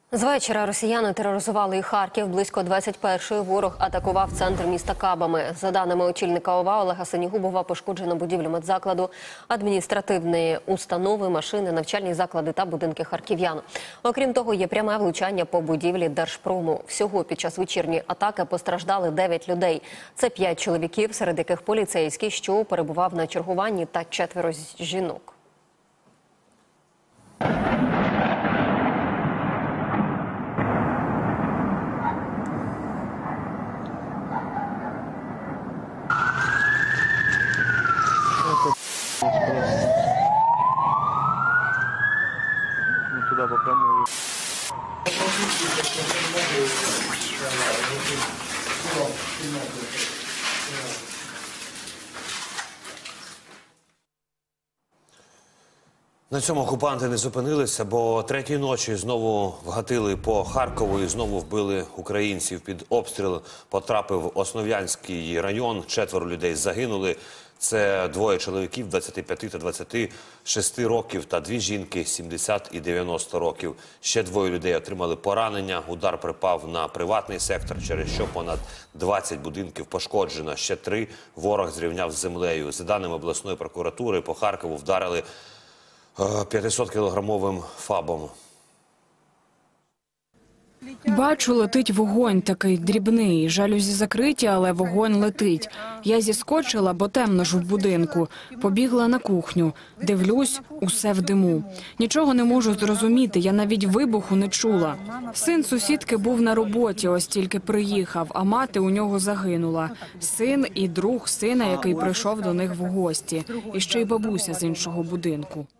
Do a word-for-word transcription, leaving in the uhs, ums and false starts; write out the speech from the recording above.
З вечора росіяни тероризували і Харків. Близько двадцять першої ворог атакував центр міста кабами. За даними очільника ОВА Олега Синігубова, пошкоджено будівлю медзакладу, адміністративні установи, машини, навчальні заклади та будинки харків'ян. Окрім того, є пряме влучання по будівлі Держпрому. Всього під час вечірньої атаки постраждали дев'ять людей. Це п'ять чоловіків, серед яких поліцейський, що перебував на чергуванні, та четверо жінок. Ну, туда по прямой. На цьому окупанти не зупинилися, бо третьої ночі знову вгатили по Харкову і знову вбили українців. Під обстріл потрапив Основ'янський район, четверо людей загинули. Це двоє чоловіків двадцяти п'яти та двадцяти шести років та дві жінки сімдесят і дев'яносто років. Ще двоє людей отримали поранення. Удар припав на приватний сектор, через що понад двадцять будинків пошкоджено. Ще три ворог зрівняв з землею. За даними обласної прокуратури, по Харкову вдарили п'ятисоткілограмовим фабом. Бачу, летить вогонь, такий дрібний. Жалюзі закриті, але вогонь летить. Я зіскочила, бо темно ж в будинку. Побігла на кухню. Дивлюсь, усе в диму. Нічого не можу зрозуміти, я навіть вибуху не чула. Син сусідки був на роботі, ось тільки приїхав, а мати у нього загинула. Син і друг сина, який прийшов до них в гості. І ще й бабуся з іншого будинку.